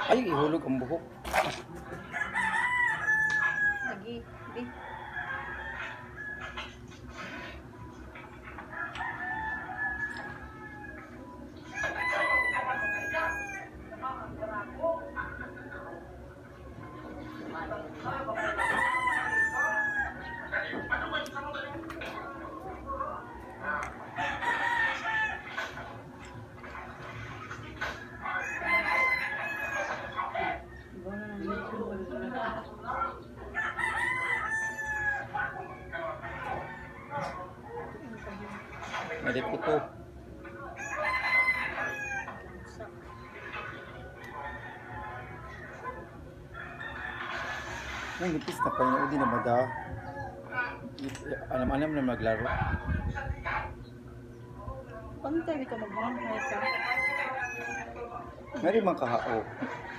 Ay, ihulog ang buhok. Lagi, di. Naliputo. Ang nipis na painood din na mada. Alam-alam na maglaro. Pantay ka magmamay ka. Ngari man kahao.